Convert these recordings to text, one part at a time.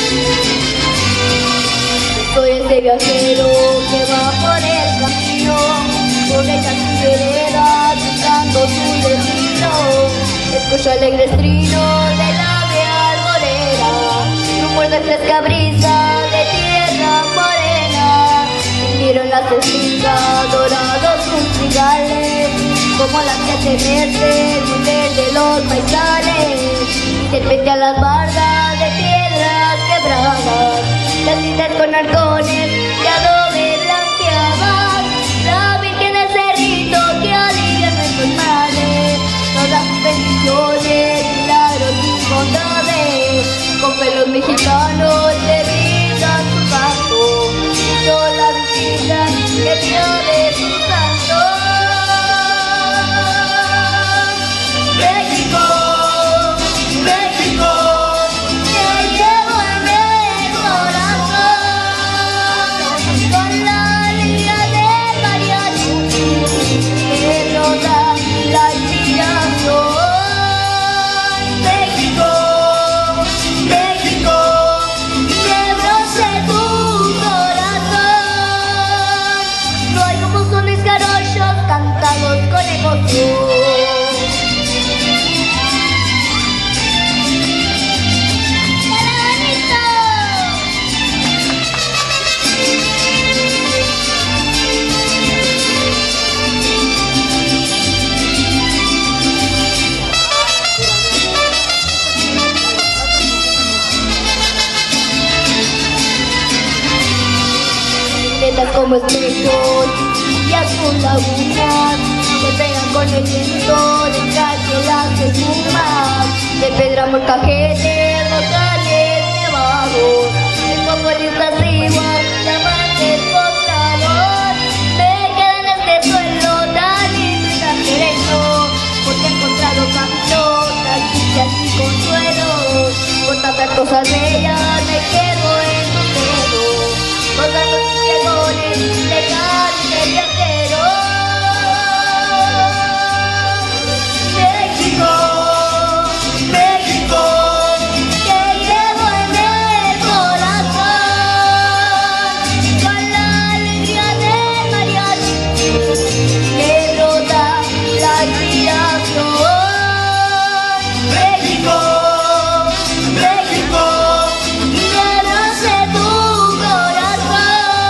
Soy ese viajero que va por el camino, por estas veredas buscando su destino. Escucho alegres trinos de la ave arbolera, rumor de fresca brisa de tierra morena. Y miro en las espigas dorados sus trigales, como las que se mecen muy verde los maizales. Y se mete a las bardas de piedras quebradas, las citas con arcones de adobe blanqueadas. La Virgen del Cerrito que alivia nuestros males, nos da sus bendiciones, milagros y bondades. Con fe los mexicanos le brindan su canto, y son las visitas que dio de su santo. México, México, te llevo en el corazón, con la alegría del mariachi que brota la inspiración. México, México, que brote tu corazón. No hay como sones jarochos cantados con emoción. Como espejos y azul lagunas que pegan con el viento de calle las espumas de pedra, molcajetes, volcanes nevados, el futbolistas rivas, diamantes postrados. Me queda en este suelo tan lindo y tan sereno, porque he encontrado caminos, caricias y consuelos. Por tantas cosas bellas me quedo en tus dedos, gozando tus piegones de cárcel viajero. México, México, te llevo en el corazón, con la alegría del mariachi que brota la inspiración. México, México, que nace tu corazón.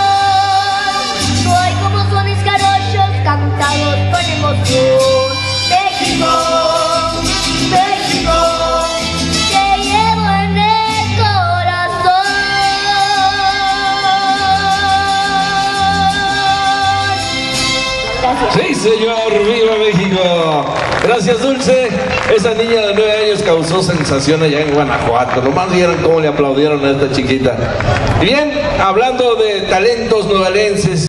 No hay como sones jarochos cantados con emoción. México, México, te llevo en el corazón. Gracias. Sí, señor, ¡viva México! Gracias, Dulce. Esa niña de 9 años causó sensación allá en Guanajuato. Nomás vieron cómo le aplaudieron a esta chiquita. Bien, hablando de talentos nuevalenses.